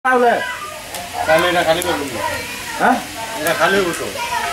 তাহলে এটা খালি করব হ্যাঁ এটা খালি করব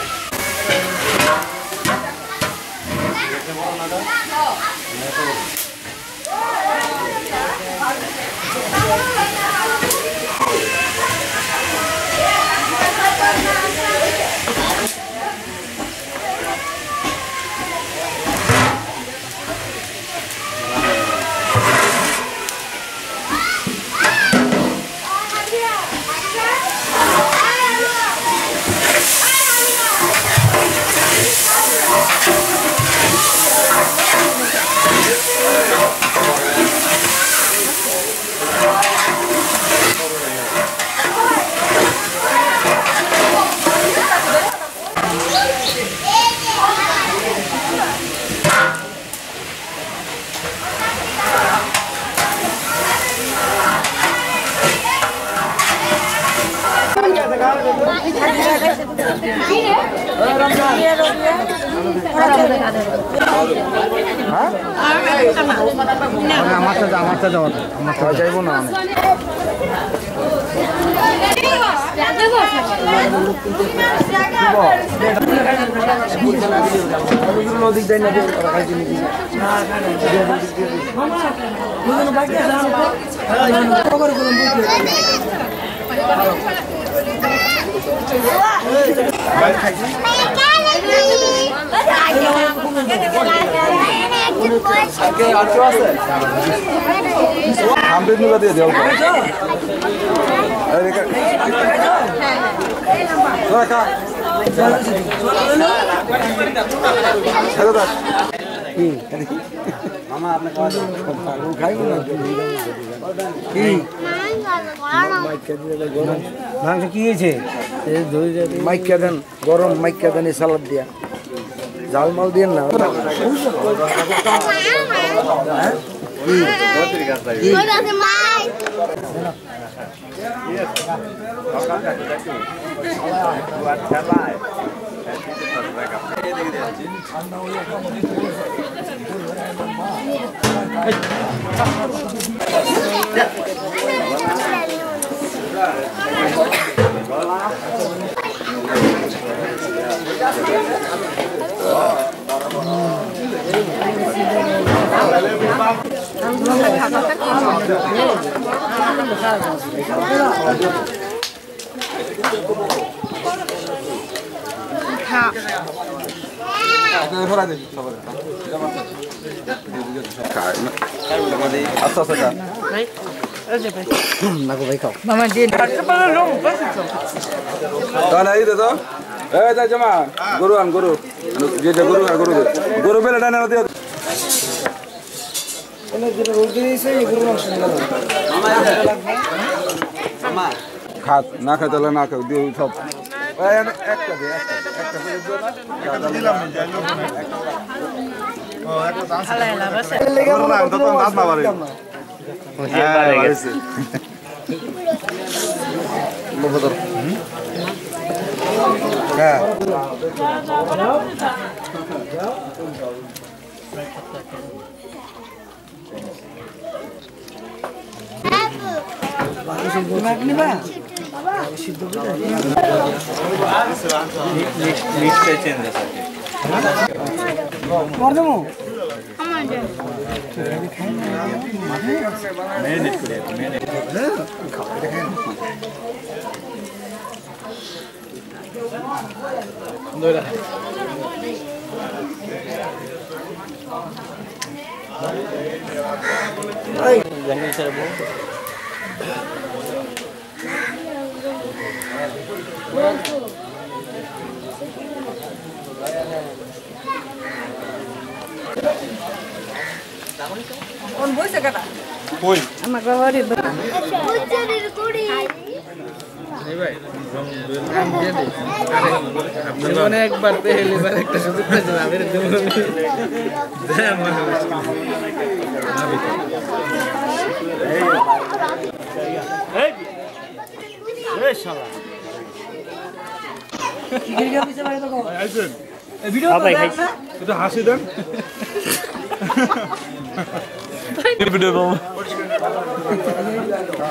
মামা আপনি খাইব না কি মাংস কি হয়েছে মাইকা দেন গরম মাইকা দেন সালাদ দিয়া জাল মাল দিয়ে না গরু বেলা ডানা খাত না খাই তাহলে না খাও দিয়ে সব On voice kata. Koi. Magura di. জীবনে একবার পেলে এবার একটা সুযোগ পেয়েছে আমের জীবনে এই শালা কি গিয়ে পিছে বাইরে তো আইছেন এই ভিডিও তো দেখছ এটা হাসি দেন ভিডিও বাবা